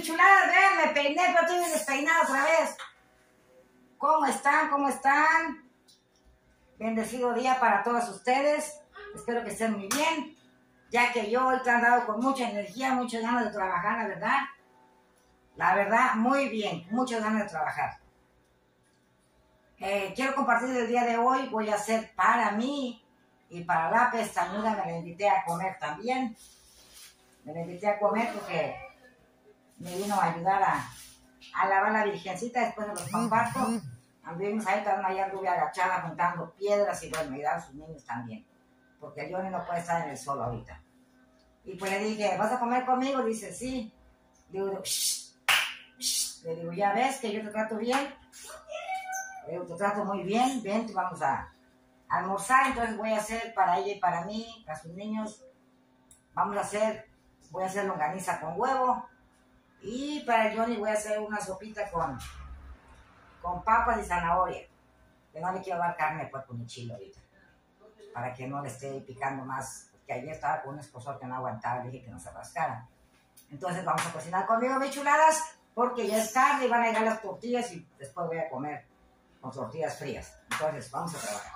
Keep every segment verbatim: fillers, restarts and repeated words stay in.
chuladas, vean, me peiné, pero estoy despeinada otra vez. ¿Cómo están? ¿Cómo están? Bendecido día para todos ustedes. Espero que estén muy bien, ya que yo hoy te he andado con mucha energía, muchas ganas de trabajar, la verdad. La verdad, muy bien, muchas ganas de trabajar. Eh, quiero compartir el día de hoy, voy a hacer para mí y para la pestañuda, me la invité a comer también. Me la invité a comer porque me vino a ayudar a, a lavar la virgencita, después de los comparto. Anduvimos ahí, también allá anduve agachada juntando piedras y bueno, ayudar a sus niños también, porque el Johnny no puede estar en el sol ahorita. Y pues le dije, ¿vas a comer conmigo? Dice, sí. Le digo, shh, shh. Le digo, ¿ya ves que yo te trato bien? Le digo, te trato muy bien, ven, vamos a almorzar, entonces voy a hacer para ella y para mí, para sus niños, vamos a hacer, voy a hacer longaniza con huevo, y para el Johnny voy a hacer una sopita con, con papas y zanahoria, que no le quiero dar carne pues con mi chile ahorita, para que no le esté picando más, porque ayer estaba con un esposor que no aguantaba, le dije que no se rascara. Entonces vamos a cocinar conmigo, mis chuladas, porque ya es tarde y van a llegar las tortillas y después voy a comer con tortillas frías. Entonces vamos a trabajar.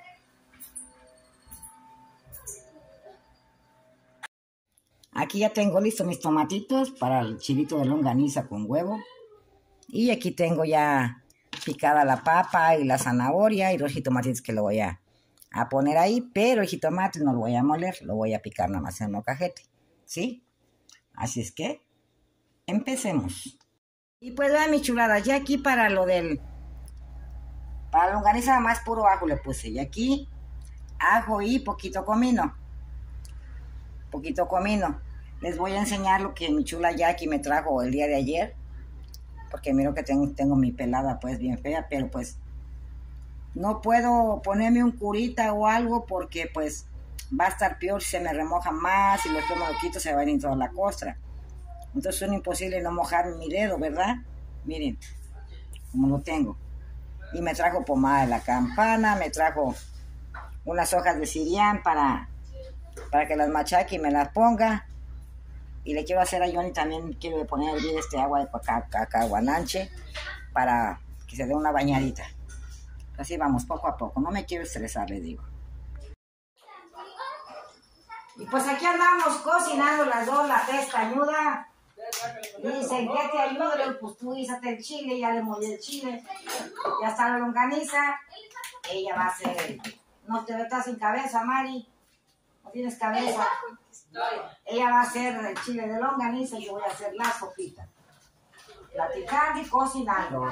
Aquí ya tengo listos mis tomatitos para el chilito de longaniza con huevo. Y aquí tengo ya picada la papa y la zanahoria y los jitomates que lo voy a, a poner ahí. Pero el jitomate no lo voy a moler, lo voy a picar nada más en el molcajete. ¿Sí? Así es que empecemos. Y pues vean mis chuladas, ya aquí para lo del... Para la longaniza nada más puro ajo le puse. Y aquí ajo y poquito comino. Poquito comino. Les voy a enseñar lo que mi chula Jackie me trajo el día de ayer. Porque miro que tengo, tengo mi pelada pues bien fea. Pero pues no puedo ponerme un curita o algo porque pues va a estar peor si se me remoja más. Y después me lo quito, se va a ir en toda la costra. Entonces es imposible no mojar mi dedo, ¿verdad? Miren, como lo tengo. Y me trajo pomada de la campana, me trajo unas hojas de sirián para, para que las machaque y me las ponga. Y le quiero hacer a Johnny también, quiero poner este agua de cacahuananche para que se dé una bañadita. Así vamos, poco a poco, no me quiero estresar, le digo. Y pues aquí andamos cocinando las dos, la pestañuda. Dicen, ¿qué te ayuda? Pues tú guísate el chile, ya le molí el chile. Ya está la longaniza. Ella va a hacer el... No te estás sin cabeza, Mari. No tienes cabeza. Ella va a hacer el chile de longaniza y yo voy a hacer la sopita. Platicando y cocinando.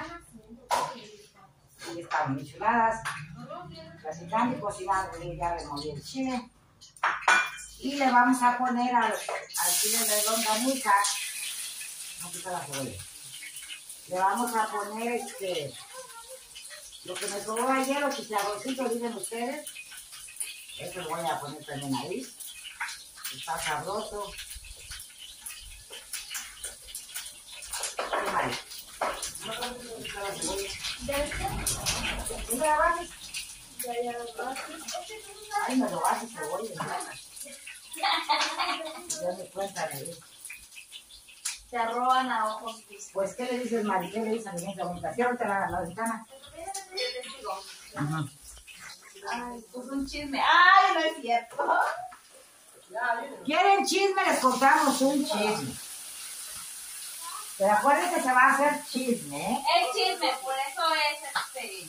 Y están mis chuladas. Platicando y cocinando. Y ya le molí el chile. Y le vamos a poner al, al chile de longaniza. No quita la cebolla. Le vamos a poner este, lo que me sobró ayer, los chicharroncitos, dicen ustedes. Eso lo voy a poner también ahí. Está sabroso. ¿Qué más? ¿No quita la cebolla? ¿Sí me la bajes? Ya, ya lo bajes. Ay, me lo bajes cebolla. Ya me cuenta de eso. Se arroban a ojos vistos. Pues, ¿qué le dices, Mari? ¿Qué le dices a mi gente bonita? Ciérrate la, la ventana. Yo les digo. Ajá. Ay, pues un chisme. Ay, no es cierto. ¿Quieren chisme? Les contamos un chisme. Pero acuérdense que se va a hacer chisme, ¿eh? El chisme, por eso es este.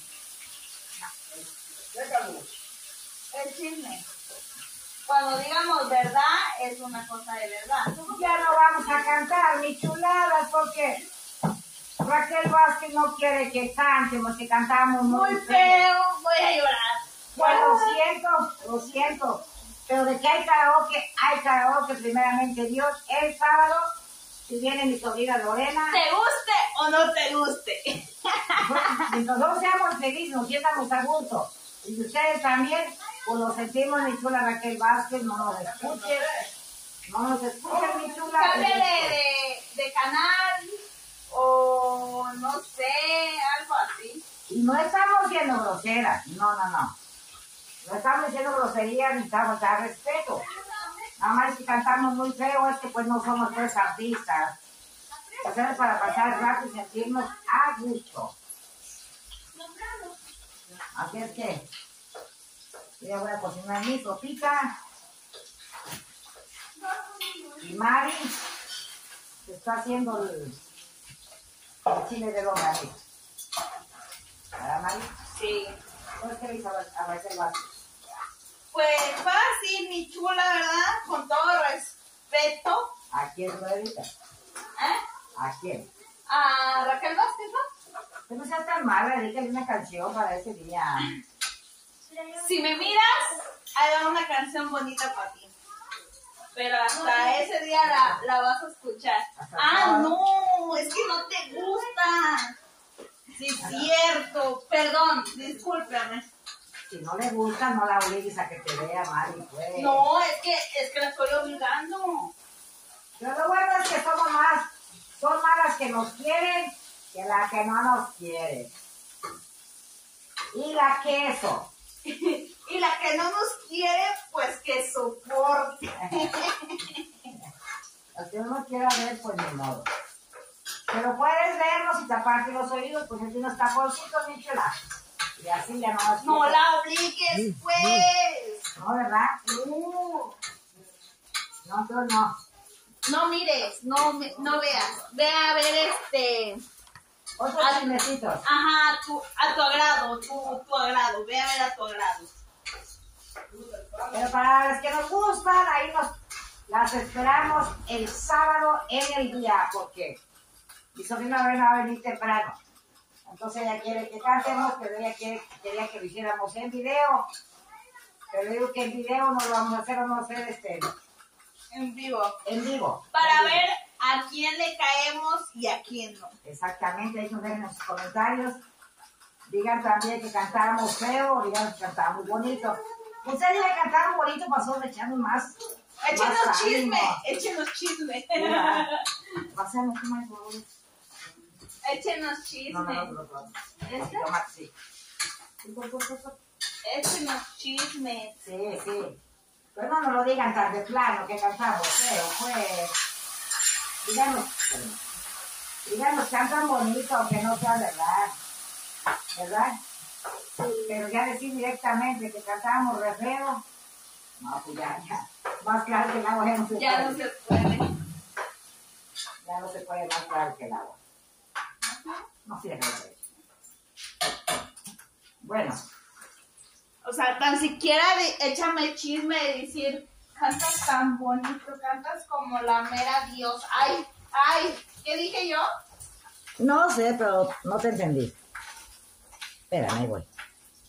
El chisme. Cuando digamos verdad, es una cosa de verdad. Ya no vamos a cantar, mis chuladas, porque Raquel Vázquez no quiere que cantemos, que cantamos muy, Muy feo. feo, voy a llorar. Bueno, lo siento, lo siento. Pero de que hay karaoke, hay karaoke, primeramente Dios. El sábado, si viene mi sobrina Lorena. ¿Te guste o no te guste? Si nosotros seamos felices, nos sientamos a gusto. Y si ustedes también, pues lo sentimos, mi chula Raquel Vázquez, no nos escuchen. No nos escuchen, mi chula. Cambie de, de, de canal o no sé, algo así. Y no estamos siendo groseras, no, no, no. No estamos diciendo groserías ni estamos a respeto. Nada más que cantamos muy feo, es que pues no somos tres artistas. Hacemos para pasar el rato y sentirnos a gusto. Así es que yo ya voy a cocinar mi sopita. Y Mari se está haciendo el, el chile de longaniza. ¿Verdad, Mari? Sí. ¿Cómo queréis abrazar el vaso? Pues fácil, mi chula, ¿verdad? Con todo respeto. ¿A quién lo edita? ¿Eh? ¿A quién? A Raquel Vázquez, ¿no? Que no seas tan mala, dedícale una canción para ese día. Si me miras, haga una canción bonita para ti. Pero hasta ese día la, la vas a escuchar. Ah, no, es que no te gusta. Sí, es cierto. Perdón, discúlpame. Si no le gusta, no la obligues a que te vea, Mari, pues. No, es que, es que la estoy obligando. Pero lo bueno es que somos más, son más las que nos quieren que las que no nos quieren. Y la queso. Y la que no nos quiere, pues que soporte. Los que no nos quiera ver, pues ni modo. Pero puedes vernos y taparte los oídos, pues aquí unos taponcitos, mi chula. Y así ya no nos No quiere. la obligues, pues. No, ¿verdad? No. No, tú no. No mires, no, me- no veas. Ve a ver este... Otros Ah. chismecitos. Ajá, a tu, a tu agrado, tu, tu agrado. Ve a ver a tu agrado. Pero para las que nos gustan, ahí nos las esperamos el sábado en el día, porque mi sobrina va a venir temprano. Entonces ella quiere que cantemos, pero ella quiere, quería que lo hiciéramos en video. Pero digo que en video no lo vamos a hacer, vamos a hacer este, En vivo. en vivo. Para En vivo. ver a quién le caemos y a quién no. Exactamente, ahí nos dejen en sus comentarios. Digan también que cantábamos feo, o digan que cantábamos bonito. Ustedes digan que cantaron bonito, pasó de echarnos más. Échenos más chisme, ánimo. échenos chisme. Mira, pásame, ¿qué más, por favor? Échenos No, chisme. no, no, no, no. ¿Este? Tomate, sí. Échenos chisme. Sí, sí. Pero no nos lo digan tan de plano que cantamos feo, pues. Díganos, díganos, cantan bonito, aunque no sea verdad. ¿Verdad? Pero ya decir directamente que cantamos re feo, no, pues ya, ya. Más claro que el agua ya no se Ya puede. no se puede. Ya no se puede más claro que el agua. No sirve de eso. Bueno, O sea, tan siquiera de, échame chisme de decir, cantas tan bonito, cantas como la mera Dios. Ay, ay, ¿qué dije yo? no sé, pero no te entendí. Espérame, ahí voy.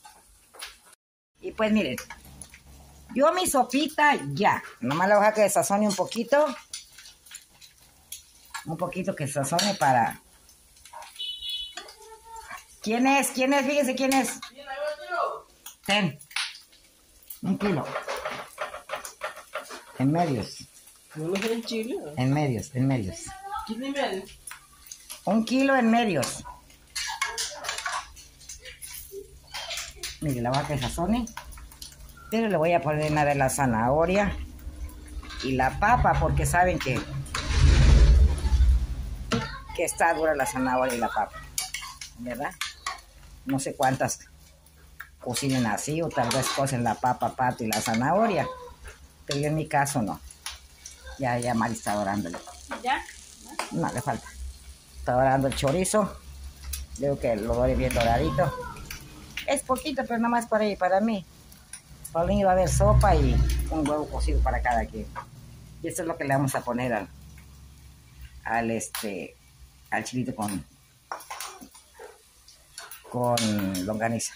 Y pues miren, yo mi sopita ya, nomás le voy a dejar que sazone un poquito. Un poquito que sazone para... ¿Quién es? ¿Quién es? Fíjense quién es. Ten. Un kilo. En medios. ¿No me en Chile? En medios, en medios. ¿Quién y medio? Un kilo en medios. Mire, la vaca de sazone. Pero le voy a poner una de la zanahoria y la papa, porque saben que, que está dura la zanahoria y la papa. ¿Verdad? No sé cuántas cocinen así, o tal vez cocen la papa, pato y la zanahoria. Pero yo en mi caso no. Ya, ya Mari está dorándole. ¿Ya? No, le falta. Está dorando el chorizo. Digo que lo dore bien doradito. Es poquito, pero nada más para ella y para mí. Para mí va a haber sopa y un huevo cocido para cada quien. Y esto es lo que le vamos a poner al, al este, al chilito con, con longaniza.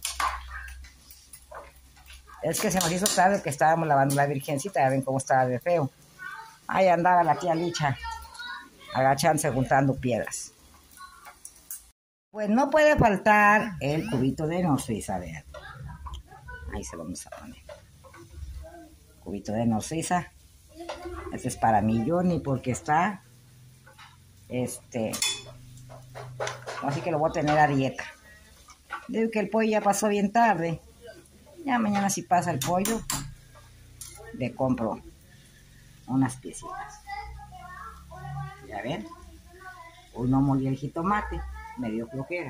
Es que se nos hizo tarde que estábamos lavando la virgencita. Ya ven cómo estaba de feo. Ahí andaba la tía Licha agachándose juntando piedras. Pues no puede faltar el cubito de noz suiza, vean. Ahí se lo vamos a poner. Cubito de noz suiza. Este es para mi Johnny porque está, este, así que lo voy a tener a dieta. Digo que el pollo ya pasó bien tarde. Ya mañana si pasa el pollo, le compro unas piecitas. ¿Ya ven? Hoy no molí el jitomate, me dio flojera.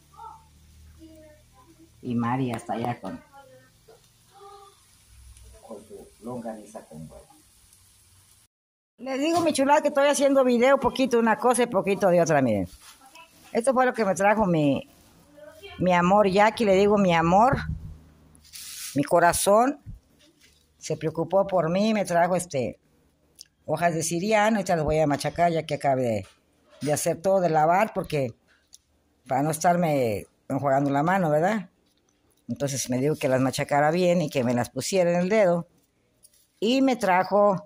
Y Mari hasta allá con, con su longaniza con huevo. Les digo, mi chulada, que estoy haciendo video, poquito de una cosa y poquito de otra, miren. Esto fue lo que me trajo mi, mi amor Jackie, le digo mi amor, mi corazón. Se preocupó por mí, me trajo este hojas de siriano, estas las voy a machacar ya que acabé de, de hacer todo, de lavar, porque para no estarme enjuagando la mano, ¿verdad? Entonces me dijo que las machacara bien y que me las pusiera en el dedo. Y me trajo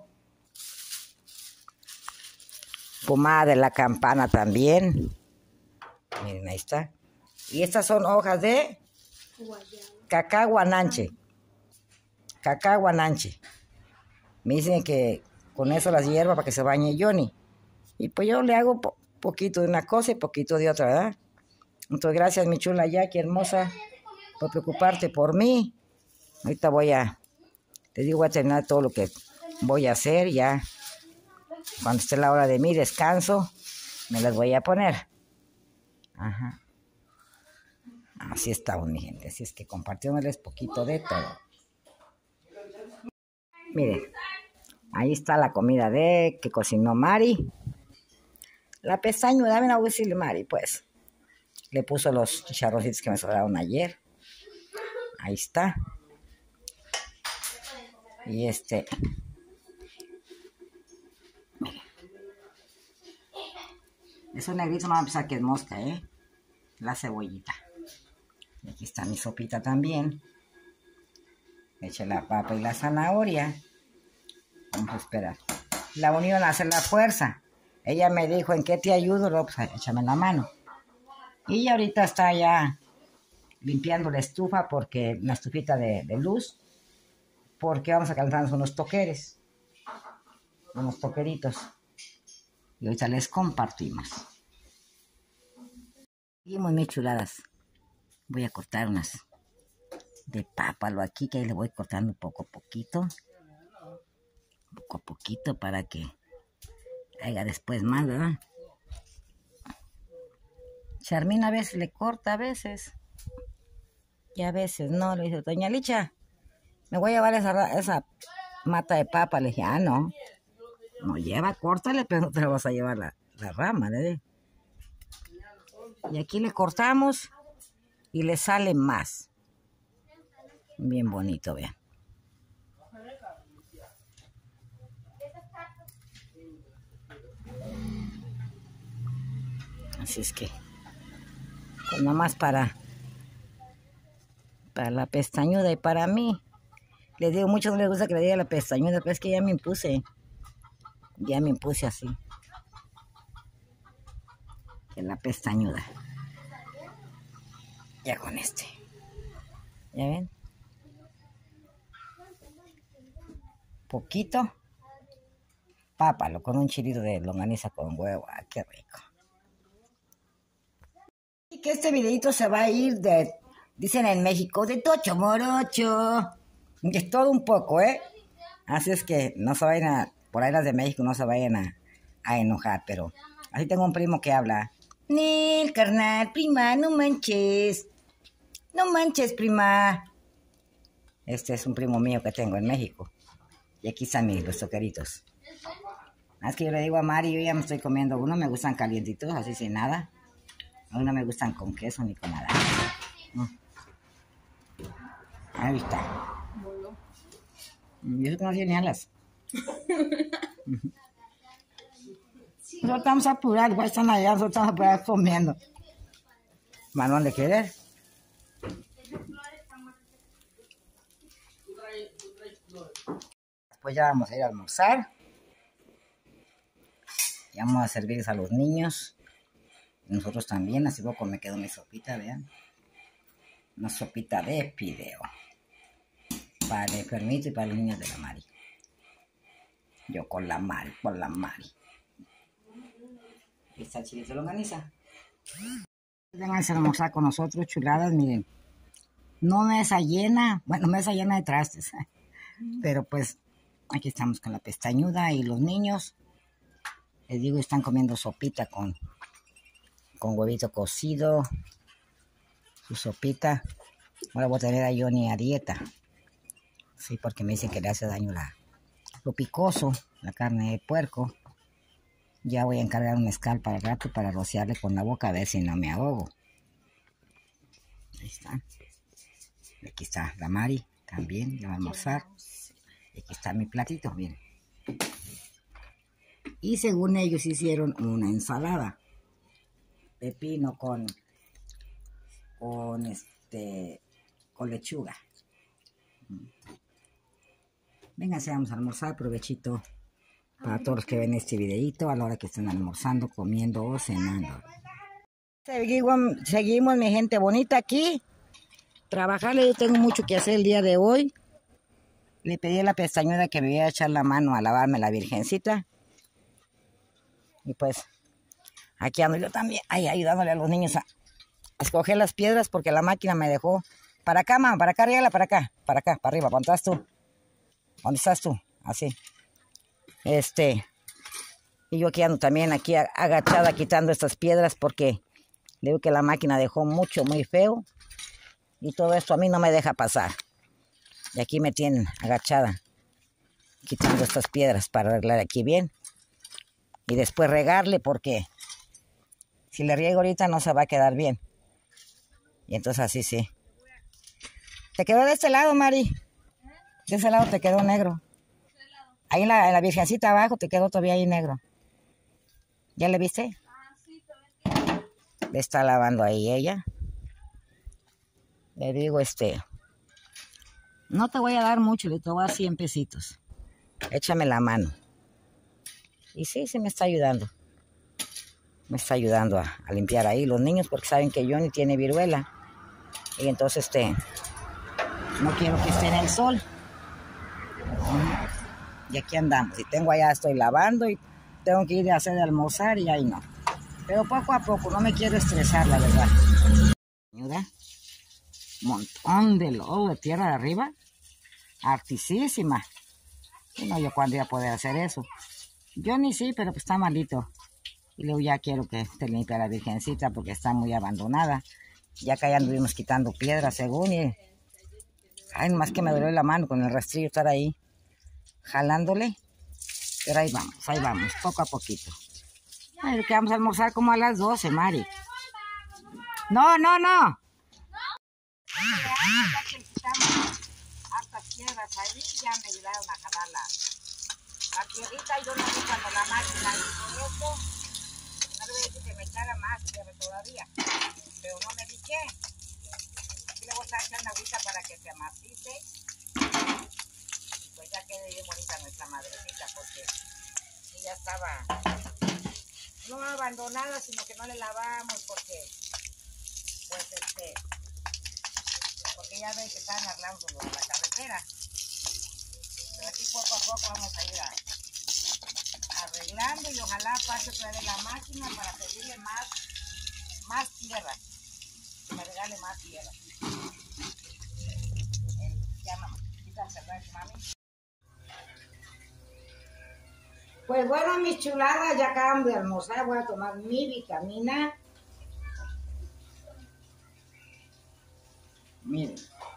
pomada de la campana también. Miren, ahí está. Y estas son hojas de cacao guananche. Cacao guananche. Me dicen que con eso las hierba para que se bañe Johnny. Y pues yo le hago po poquito de una cosa y poquito de otra, ¿verdad? Entonces gracias, mi chula Jackie, hermosa, por preocuparte por mí. Ahorita voy a, te digo, voy a terminar todo lo que voy a hacer ya. Cuando esté la hora de mi descanso, me las voy a poner. Ajá. Así está, mi gente. Así es que compartiéndoles poquito de todo. Miren, ahí está la comida de que cocinó Mari. La pestañuda, dame a decirle Mari, pues. Le puso los chicharroncitos que me sobraron ayer. Ahí está. Y este... Miren. Esos negritos me van a pensar que es mosca, ¿eh? La cebollita. Y aquí está mi sopita también. Le eché la papa y la zanahoria. Vamos a esperar. La unión hace la fuerza. Ella me dijo, ¿en qué te ayudo? Luego, pues, échame la mano. Y ahorita está ya limpiando la estufa, porque la estufita de, de luz, porque vamos a calentarnos unos toqueres, unos toqueritos. Y ahorita les compartimos. Y muy, muy chuladas. Voy a cortar unas de pápalo aquí, que ahí le voy cortando poco a poquito. Poco a poquito para que haya después más, ¿verdad? Charmina a veces le corta, a veces. Y a veces no. Le dice, doña Licha, me voy a llevar esa, esa mata de papa. Le dije, ah, no. No lleva, córtale, pero no te la vas a llevar la, la rama, le dije. Y aquí le cortamos y le sale más. Bien bonito, vean. Así es que, pues nomás para, para la pestañuda y para mí. Les digo, muchos no les gusta que le diga la pestañuda, pero es que ya me impuse. Ya me impuse así. Que la pestañuda. Ya con este. ¿Ya ven? Poquito. Pápalo con un chilito de longaniza con huevo. Ah, qué rico. Y que este videito se va a ir de, dicen en México, de tocho morocho. Es todo un poco, ¿eh? Así es que no se vayan a, por ahí las de México no se vayan a, a enojar, pero así tengo un primo que habla. Nel, carnal, prima, no manches. No manches, prima. Este es un primo mío que tengo en México. Y aquí están mis los toqueritos. Es que yo le digo a Mari, yo ya me estoy comiendo uno, me gustan calientitos, así sin nada. A mí no me gustan con queso ni con nada. Mm. Ahí está. Y eso que no tiene alas. Nosotros estamos apurados, igual están allá, nosotros estamos apurados comiendo. ¿Manuel de querer? Después ya vamos a ir a almorzar. Ya vamos a servirles a los niños. Nosotros también, así poco me quedó mi sopita, vean. Una sopita de fideo. Para el enfermito y para los niños de la Mari. Yo con la Mari, con la Mari. Ahí está el chilito de longaniza. Vénganse a almorzar con nosotros, chuladas, miren. No mesa llena, bueno, mesa llena de trastes. Pero pues, aquí estamos con la pestañuda y los niños. Les digo, están comiendo sopita con, con huevito cocido, su sopita. Ahora voy a tener a Johnny a dieta. Sí, porque me dicen que le hace daño la, lo picoso, la carne de puerco. Ya voy a encargar un mezcal para el gato para rociarle con la boca a ver si no me ahogo. Ahí está. Aquí está la Mari también, ya va a almorzar. Y aquí está mi platito, miren. Y según ellos hicieron una ensalada. Pepino con, con este, con lechuga. Vénganse, vamos a almorzar, provechito para todos los que ven este videito a la hora que estén almorzando, comiendo o cenando. Seguimos, seguimos mi gente bonita aquí. Trabajarle, yo tengo mucho que hacer el día de hoy. Le pedí a la pestañuda que me iba a echar la mano a lavarme la virgencita. Y pues, aquí ando yo también, ahí ayudándole a los niños a, a escoger las piedras porque la máquina me dejó. Para acá, mamá, para acá, arriba, para acá, para acá, para arriba. ¿Dónde estás tú? ¿Dónde estás tú? Así. Este, y yo aquí ando también aquí agachada quitando estas piedras porque digo que la máquina dejó mucho, muy feo. Y todo esto a mí no me deja pasar. Y aquí me tienen agachada, quitando estas piedras para arreglar aquí bien. Y después regarle porque si le riego ahorita no se va a quedar bien. Y entonces así sí. ¿Te quedó de este lado, Mari? De ese lado te quedó negro. Ahí en la, en la virgencita abajo te quedó todavía ahí negro. ¿Ya le viste? Ah, sí, también. Le está lavando ahí ella. Le digo, este, no te voy a dar mucho, le te voy a dar cien pesitos. Échame la mano. Y sí, sí me está ayudando. Me está ayudando a, a limpiar ahí los niños porque saben que Johnny tiene viruela. Y entonces, este, no quiero que esté en el sol. Y aquí andamos. Y tengo allá, estoy lavando y tengo que ir a hacer de almorzar y ahí no. Pero poco a poco, no me quiero estresar, la verdad. Ayuda. Montón de lodo de tierra de arriba. Artisísima. Y no, yo cuándo iba a poder hacer eso. Johnny sí, pero pues está malito. Y luego ya quiero que te limpie la virgencita porque está muy abandonada. Ya que ya anduvimos quitando piedras según y... Ay, nomás que me dolió la mano con el rastrillo estar ahí jalándole. Pero ahí vamos, ahí vamos, poco a poquito. Ay, que vamos a almorzar como a las doce, Mari. No, no, no. Ya que quitamos hartas piedras ahí, ya me ayudaron a jalar la, la tierrita. Yo no vi cuando la máquina hizo esto. No le voy a decir que me echara más tierra todavía, pero no me di qué. Y le voy a estar echando agüita para que se amacice. Y pues ya quede bien bonita nuestra madrecita, porque ella estaba no abandonada, sino que no le lavamos, porque pues este... porque ya ven que están arreglando la carretera. Pero aquí poco a poco vamos a ir a, arreglando y ojalá pase otra vez la máquina para pedirle más, más tierra. Que me regale más tierra. Eh, ya mamá, quítame el rancho, mami. Pues bueno, mis chuladas, ya acaban de almorzar. Voy a tomar mi vitamina. Miren.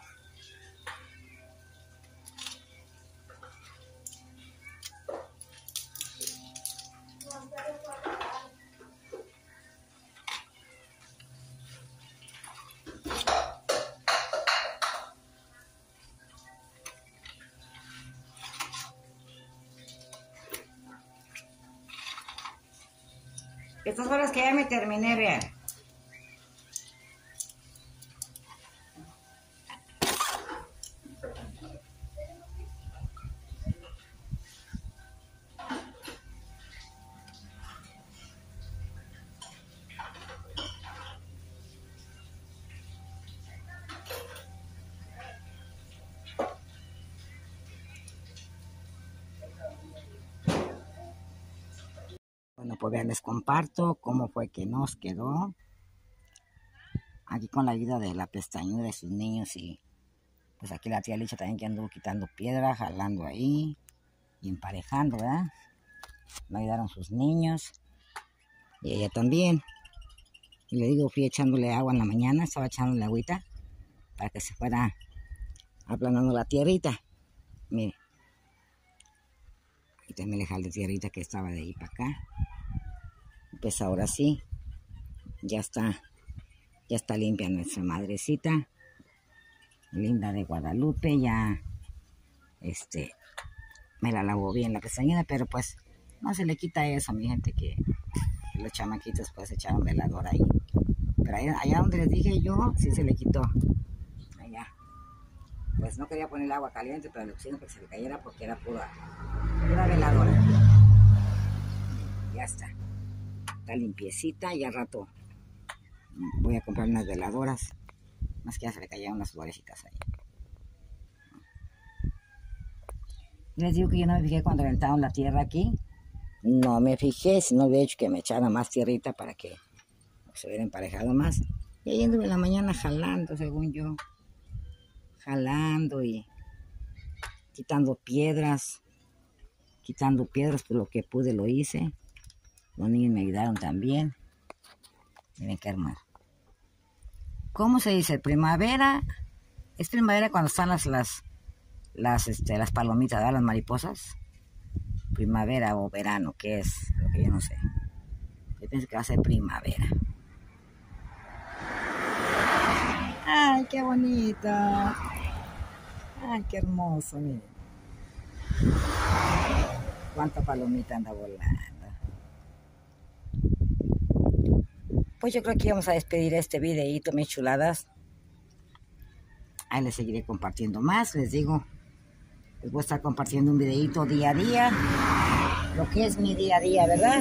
Estas horas que ya me terminé, vean. Bueno, pues vean, les comparto cómo fue que nos quedó. Aquí con la ayuda de la pestañuda de sus niños y pues aquí la tía Licha también que anduvo quitando piedra, jalando ahí y emparejando, ¿verdad? Me ayudaron sus niños y ella también. Y le digo, fui echándole agua en la mañana, estaba echándole agüita para que se fuera aplanando la tierrita. Mire. Y también le jalé tierrita que estaba de ahí para acá. Pues ahora sí, ya está, ya está limpia nuestra madrecita, linda de Guadalupe. Ya, este, me la lavó bien la pestañina, pero pues no se le quita eso, mi gente, que, que los chamaquitos pues echaron velador ahí. Pero allá, allá donde les dije yo, sí se le quitó. Allá. Pues no quería poner el agua caliente, pero le pusieron para que se le cayera porque era pura, pura veladora. Ya está. Está limpiecita y al rato voy a comprar unas veladoras. Más que ya se le cayeron unas florecitas ahí. Les digo que yo no me fijé cuando aventaron la tierra aquí. No me fijé, si no hubiera hecho que me echara más tierrita para que se hubiera emparejado más. Y ahí anduve en la mañana jalando, según yo. Jalando y quitando piedras. Quitando piedras, por lo que pude lo hice. Los niños me ayudaron también. Miren qué hermoso. ¿Cómo se dice? Primavera. Es primavera cuando están las las las, este, las palomitas, ¿verdad? Las mariposas. Primavera o verano, ¿qué es? Lo que yo no sé. Yo pienso que va a ser primavera. ¡Ay, qué bonito! ¡Ay, qué hermoso! Miren. Cuánta palomita anda volando. Pues yo creo que vamos a despedir este videíto, mis chuladas. Ahí les seguiré compartiendo más, les digo. Les voy a estar compartiendo un videíto día a día. Lo que es mi día a día, ¿verdad?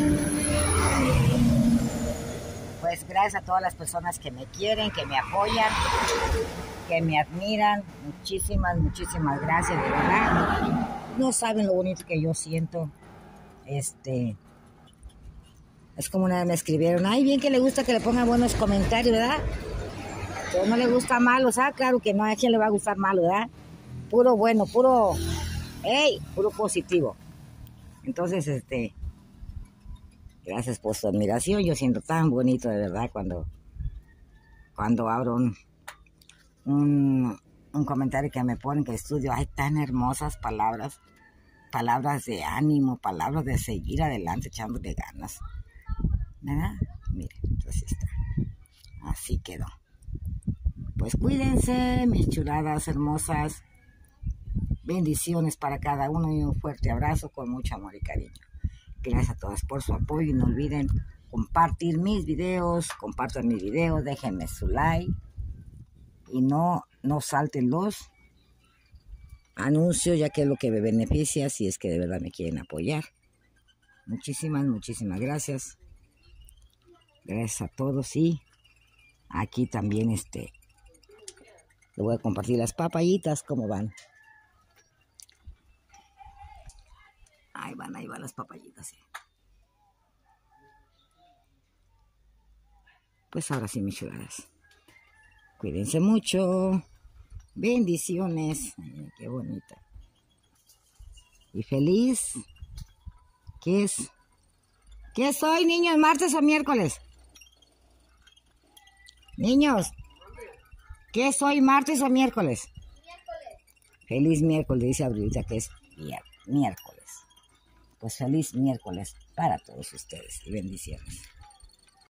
Pues gracias a todas las personas que me quieren, que me apoyan, que me admiran. Muchísimas, muchísimas gracias, de verdad. No saben lo bonito que yo siento. Este... Es como una vez me escribieron, ay, bien que le gusta que le pongan buenos comentarios, ¿verdad? Pero no le gusta malo, ¿sabes? Claro que no, a quien le va a gustar malo, ¿verdad? Puro bueno, puro, hey, puro positivo. Entonces, este, gracias por su admiración. Yo siento tan bonito, de verdad, cuando, cuando abro un, un, un comentario que me ponen, que estudio, hay tan hermosas palabras, palabras de ánimo, palabras de seguir adelante, echándole ganas. ¿Verdad? Miren, entonces está. Así quedó. Pues cuídense, mis chuladas hermosas. Bendiciones para cada uno y un fuerte abrazo con mucho amor y cariño. Gracias a todas por su apoyo y no olviden compartir mis videos, compartan mis videos, déjenme su like y no, no salten los anuncios, ya que es lo que me beneficia si es que de verdad me quieren apoyar. Muchísimas, muchísimas gracias. Gracias a todos y aquí también este le voy a compartir las papayitas, cómo van. Ahí van, ahí van las papayitas. ¿Sí? Pues ahora sí, mis chuladas. Cuídense mucho. Bendiciones. Ay, qué bonita. Y feliz. ¿Qué es? ¿Qué es hoy, niños? ¿Martes o miércoles? Niños, ¿qué es hoy, martes o miércoles? Miércoles. Feliz miércoles, dice Abrilita que es miércoles. Pues feliz miércoles para todos ustedes y bendiciones.